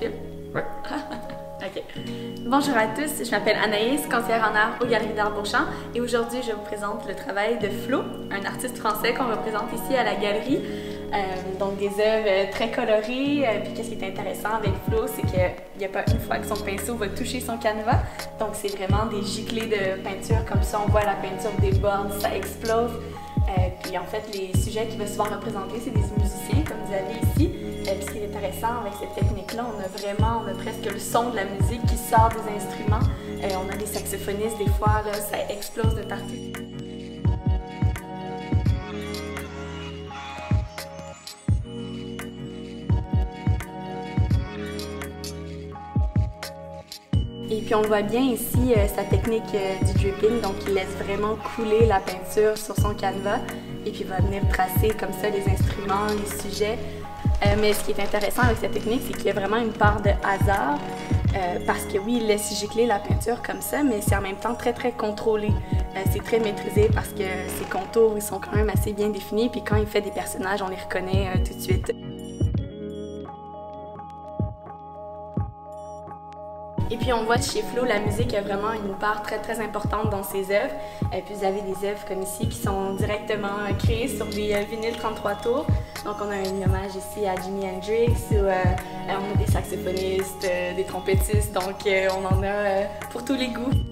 film? Ouais. Ok. Bonjour à tous, je m'appelle Anaïs, conseillère en art aux Galeries d'Art Beauchamp et aujourd'hui je vous présente le travail de Flo, un artiste français qu'on représente ici à la galerie. Donc des œuvres très colorées, puis qu'est-ce qui est intéressant avec Flo, c'est qu'il n'y a pas une fois que son pinceau va toucher son canevas, donc c'est vraiment des giclées de peinture, comme ça on voit la peinture déborde, ça explose. Puis en fait, les sujets qu'il va souvent représenter, c'est des musiciens, comme vous avez ici. Puis ce qui est intéressant avec cette technique-là, on a presque le son de la musique qui sort des instruments. On a des saxophonistes, des fois, là, ça explose de partout. Et puis on voit bien ici sa technique du dripping, donc il laisse vraiment couler la peinture sur son canevas et puis il va venir tracer comme ça les instruments, les sujets. Mais ce qui est intéressant avec cette technique, c'est qu'il y a vraiment une part de hasard parce que oui, il laisse gicler la peinture comme ça, mais c'est en même temps très contrôlé. C'est très maîtrisé parce que ses contours ils sont quand même assez bien définis, puis quand il fait des personnages, on les reconnaît tout de suite. Et puis on voit chez Flo, la musique a vraiment une part très importante dans ses œuvres. Puis vous avez des œuvres comme ici qui sont directement créées sur des vinyles 33 tours. Donc on a un hommage ici à Jimi Hendrix, on a des saxophonistes, des trompettistes, donc on en a pour tous les goûts.